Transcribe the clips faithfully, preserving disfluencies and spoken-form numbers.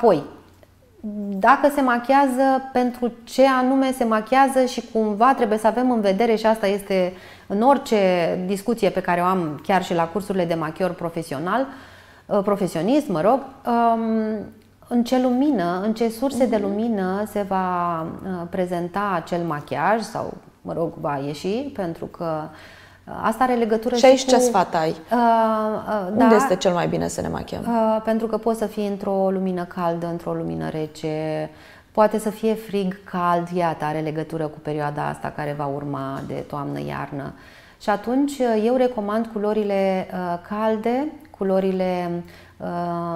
Apoi, dacă se machiază, pentru ce anume se machiază și cumva trebuie să avem în vedere, și asta este în orice discuție pe care o am chiar și la cursurile de machior profesional, profesionist, mă rog, în ce lumină, în ce surse de lumină se va prezenta acel machiaj sau, mă rog, va ieși, pentru că asta are legătură și aici și ce cu, sfat ai? Uh, uh, Unde da, este cel mai bine să ne machiem? Uh, pentru că poți să fii într-o lumină caldă, într-o lumină rece, poate să fie frig, cald, iată, are legătură cu perioada asta care va urma de toamnă-iarnă. Și atunci eu recomand culorile uh, calde, culorile uh,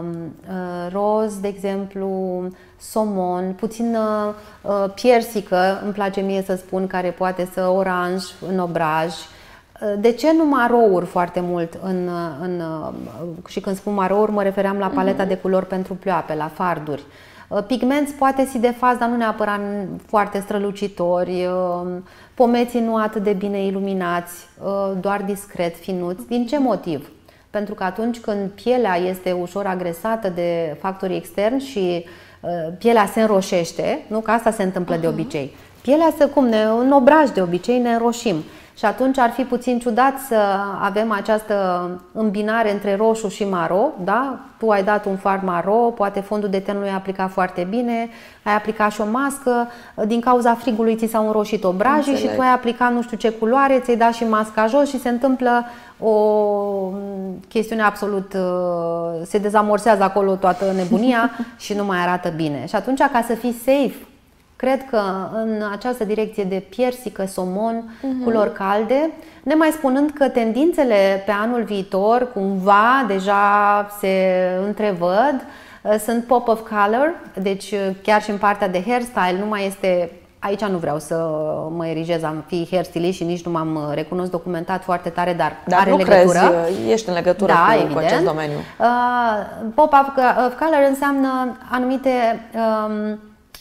uh, roz, de exemplu, somon, puțin uh, piersică, îmi place mie să spun, care poate să oranj în obraj. De ce nu marouri foarte mult? În, în, și când spun marouri mă refeream la paleta de culori pentru pleoape, la farduri. Pigmenți poate si de faz, dar nu neapărat foarte strălucitori, pomeții nu atât de bine iluminați, doar discret, finuți. Din ce motiv? Pentru că atunci când pielea este ușor agresată de factorii externi și pielea se înroșește, nu? Că asta se întâmplă de obicei. Pielea se, cum ne, în obraj de obicei ne înroșim. Și atunci ar fi puțin ciudat să avem această îmbinare între roșu și maro, da? Tu ai dat un fard maro, poate fondul de ten nu i-a aplicat foarte bine, ai aplicat și o mască, din cauza frigului ți s-au înroșit obrajii și tu ai aplicat nu știu ce culoare, ți-ai dat și masca jos și se întâmplă o chestiune absolut, se dezamorsează acolo toată nebunia și nu mai arată bine. Și atunci, ca să fii safe, cred că în această direcție de piersică, somon, uh-huh. culori calde, nemai spunând că tendințele pe anul viitor cumva deja se întrevăd, sunt pop of color, deci chiar și în partea de hairstyle nu mai este, aici nu vreau să mă erigez, am fi hairstylist și nici nu m-am recunosc documentat foarte tare, dar, dar are nu legătură. Crezi, ești în legătură da, cu, evident. cu acest domeniu. Uh, pop of color înseamnă anumite um,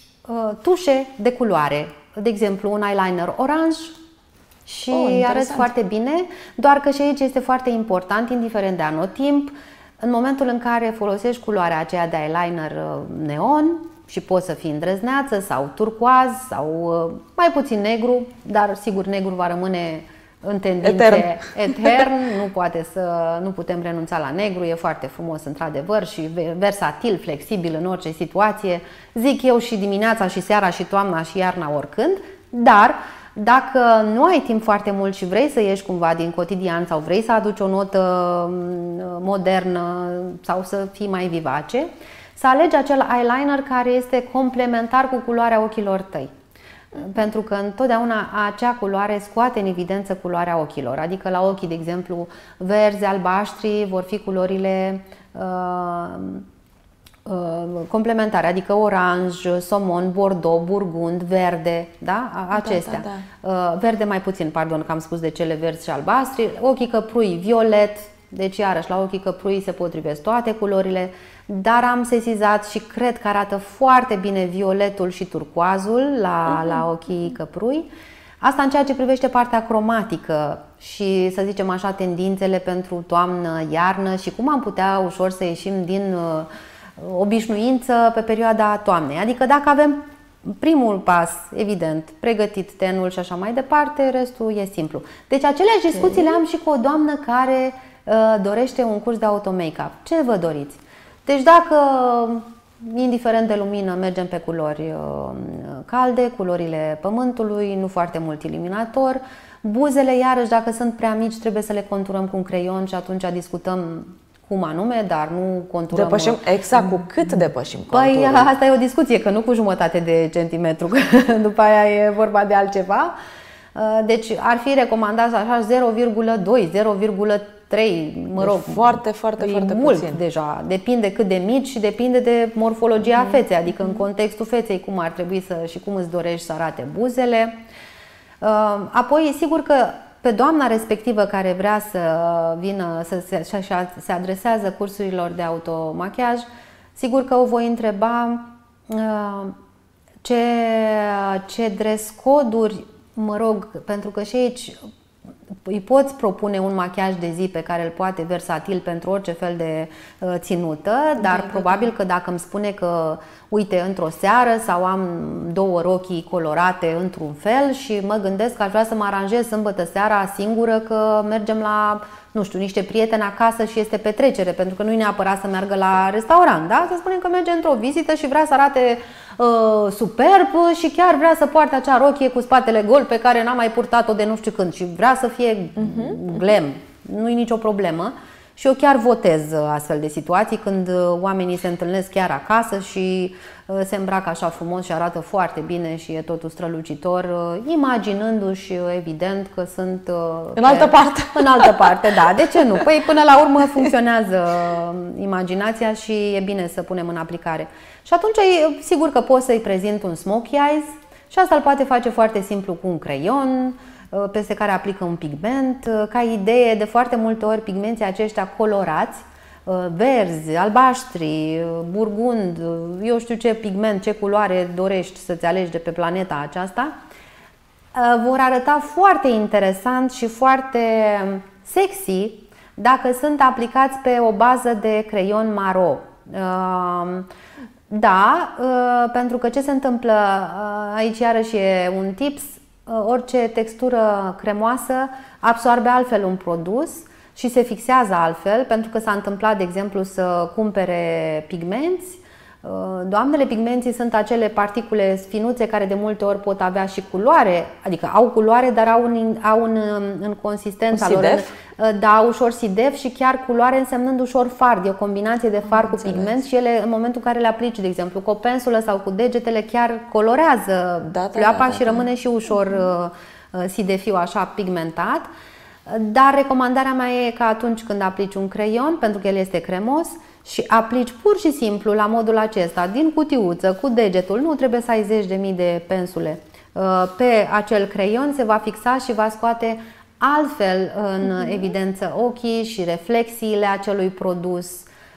tușe de culoare, de exemplu un eyeliner oranj și oh, arăți foarte bine, doar că și aici este foarte important, indiferent de anotimp, în momentul în care folosești culoarea aceea de eyeliner neon și poți să fii îndrăzneață sau turcoaz sau mai puțin negru, dar sigur negru va rămâne în tendințe etern. etern, nu poate să, nu putem renunța la negru, e foarte frumos într-adevăr și versatil, flexibil în orice situație, zic eu și dimineața și seara și toamna și iarna oricând, dar dacă nu ai timp foarte mult și vrei să ieși cumva din cotidian sau vrei să aduci o notă modernă sau să fii mai vivace, să alegi acel eyeliner care este complementar cu culoarea ochilor tăi. Pentru că întotdeauna acea culoare scoate în evidență culoarea ochilor. Adică la ochii, de exemplu, verzi, albaștri vor fi culorile uh, uh, complementare, adică oranj, somon, bordeaux, burgund, verde, da? Acestea. Da, da, da. Uh, verde mai puțin, pardon, că am spus de cele verzi și albaștri. Ochii căprui, violet, deci iarăși la ochii căprui se potrivesc toate culorile. Dar am sesizat și cred că arată foarte bine violetul și turcoazul la, uh-huh. la ochii căprui. Asta în ceea ce privește partea cromatică și, să zicem așa, tendințele pentru toamnă, iarnă și cum am putea ușor să ieșim din uh, obișnuință pe perioada toamnei. Adică dacă avem primul pas, evident, pregătit tenul și așa mai departe, restul e simplu. Deci aceleași okay. discuții le am și cu o doamnă care uh, dorește un curs de auto-make-up. Ce vă doriți? Deci dacă, indiferent de lumină, mergem pe culori calde, culorile pământului, nu foarte mult iluminator, buzele, iarăși, dacă sunt prea mici, trebuie să le conturăm cu un creion și atunci discutăm cum anume, dar nu conturăm. Depășim, exact, cu cât depășim conturul? Păi asta e o discuție, că nu cu jumătate de centimetru, că după aia e vorba de altceva. Deci ar fi recomandat așa zero virgulă doi, zero virgulă trei, mă rog, foarte, foarte, foarte mult puțin. Deja. Depinde cât de mici și depinde de morfologia mm. feței, adică în contextul feței cum ar trebui să și cum îți dorești să arate buzele. Apoi, sigur că pe doamna respectivă care vrea să vină să se, se adresează cursurilor de automachiaj, sigur că o voi întreba ce, ce dress coduri, mă rog, pentru că și aici îi poți propune un machiaj de zi pe care îl poate versatil pentru orice fel de uh, ținută, dar da, probabil da, da. că dacă îmi spune că uite, într-o seară sau am două rochii colorate într-un fel și mă gândesc că aș vrea să mă aranjez sâmbătă seara singură, că mergem la, nu știu, niște prieteni acasă și este petrecere, pentru că nu e neapărat să meargă la restaurant, da? Să spunem că merge într-o vizită și vrea să arate uh, superb și chiar vrea să poarte acea rochie cu spatele gol pe care n-a mai purtat-o de nu știu când și vrea să fie uh-huh. glam, nu e nicio problemă. Și eu chiar votez astfel de situații când oamenii se întâlnesc chiar acasă și se îmbracă așa frumos și arată foarte bine și e totul strălucitor, imaginându-și evident că sunt în pe, altă parte. În altă parte, da. De ce nu? Păi până la urmă funcționează imaginația și e bine să punem în aplicare. Și atunci sigur că pot să-i prezint un smokey eyes și asta îl poate face foarte simplu cu un creion peste care aplică un pigment. Ca idee, de foarte multe ori pigmenții aceștia colorați, verzi, albaștri, burgund, eu știu ce pigment, ce culoare dorești să-ți alegi de pe planeta aceasta, vor arăta foarte interesant și foarte sexy dacă sunt aplicați pe o bază de creion maro. Da, pentru că ce se întâmplă aici, iarăși e un tips, orice textură cremoasă absorbe altfel un produs și se fixează altfel, pentru că s-a întâmplat, de exemplu, să cumpere pigmenți. Doamnele, pigmenții sunt acele particule finuțe care de multe ori pot avea și culoare, adică au culoare, dar au în, au în, în consistența lor, da, ușor sidef și chiar culoare însemnând ușor fard. E o combinație de fard cu pigment și ele, în momentul în care le aplici, de exemplu, cu o pensulă sau cu degetele, chiar colorează da, da, pleoapa da, da, și da. rămâne și ușor uh, sidefiu, așa pigmentat. Dar recomandarea mea e că atunci când aplici un creion, pentru că el este cremos, și aplici pur și simplu la modul acesta, din cutiuță, cu degetul, nu trebuie să ai zeci de mii de pensule, pe acel creion se va fixa și va scoate altfel în evidență ochii și reflexiile acelui produs.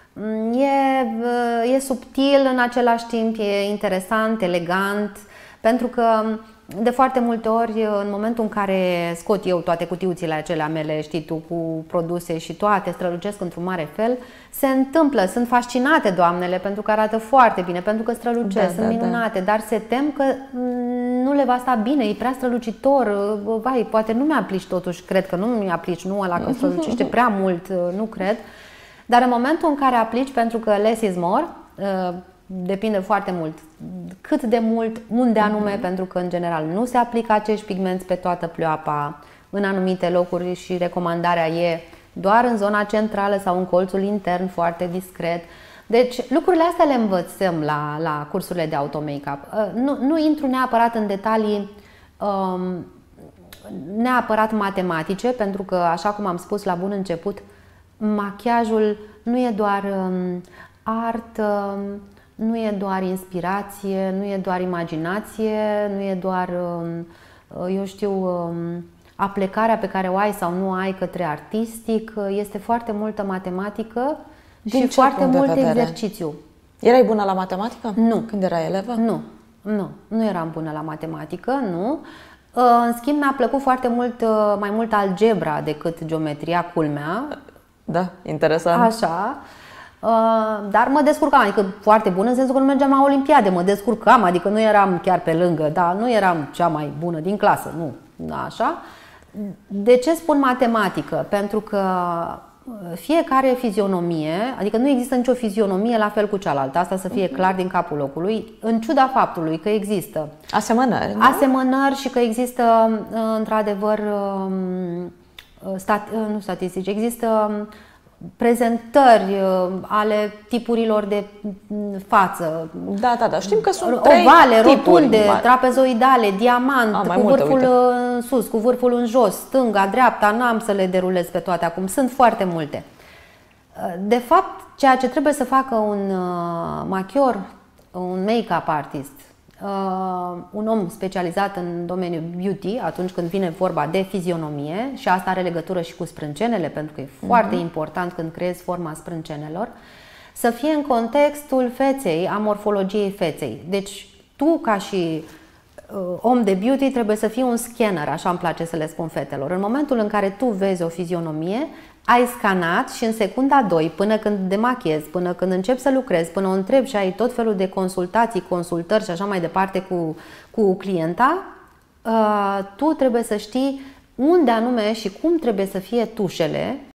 E, e subtil, în același timp e interesant, elegant, pentru că de foarte multe ori, în momentul în care scot eu toate cutiuțile acelea mele, știi tu, cu produse și toate strălucesc într-un mare fel, se întâmplă, sunt fascinate doamnele pentru că arată foarte bine, pentru că strălucesc, da, sunt da, minunate, da. Dar se tem că nu le va sta bine, e prea strălucitor, vai, poate nu mi-aplici totuși, cred că nu mi-aplici, nu ăla că strălucește prea mult, nu cred, dar în momentul în care aplici, pentru că less is more, depinde foarte mult cât de mult, unde anume, mm-hmm. pentru că în general nu se aplică acești pigmenți pe toată pleoapa, în anumite locuri și recomandarea e doar în zona centrală sau în colțul intern, foarte discret. Deci lucrurile astea le învățăm la, la cursurile de auto-makeup. Nu, nu intru neapărat în detalii um, neapărat matematice, pentru că, așa cum am spus la bun început, machiajul nu e doar um, art, um, nu e doar inspirație, nu e doar imaginație, nu e doar, eu știu, aplecarea pe care o ai sau nu ai către artistic. Este foarte multă matematică și foarte mult exercițiu. Erai bună la matematică? Nu. Când erai elevă? Nu, nu, nu eram bună la matematică, nu. În schimb, mi-a plăcut foarte mult, mai mult algebra decât geometria, culmea. Da, interesant. Așa. Dar mă descurcam, adică foarte bună în sensul că nu mergeam la olimpiade, mă descurcam, adică nu eram chiar pe lângă, dar nu eram cea mai bună din clasă, nu, așa. De ce spun matematică? Pentru că fiecare fizionomie, adică nu există nicio fizionomie la fel cu cealaltă, asta să fie clar din capul locului, în ciuda faptului că există asemănări, nu? asemănări și că există într-adevăr stat, nu statistici, există prezentări ale tipurilor de față. Da, da, da. Știm că sunt ovale, trei rotunde, tipuri, trapezoidale, diamant, A, cu vârful multe, în sus, cu vârful în jos, stânga, dreapta, n-am să le derulez pe toate acum, sunt foarte multe. De fapt, ceea ce trebuie să facă un machior, un make-up artist, un om specializat în domeniul beauty, atunci când vine vorba de fizionomie, și asta are legătură și cu sprâncenele, pentru că e foarte uh-huh. important când creezi forma sprâncenelor, să fie în contextul feței, a morfologiei feței. Deci tu, ca și om de beauty trebuie să fii un scanner, așa îmi place să le spun fetelor. În momentul în care tu vezi o fizionomie, ai scanat și în secunda doi, până când demachiezi, până când începi să lucrezi, până o întrebi și ai tot felul de consultații, consultări și așa mai departe cu, cu clienta, tu trebuie să știi unde anume și cum trebuie să fie tușele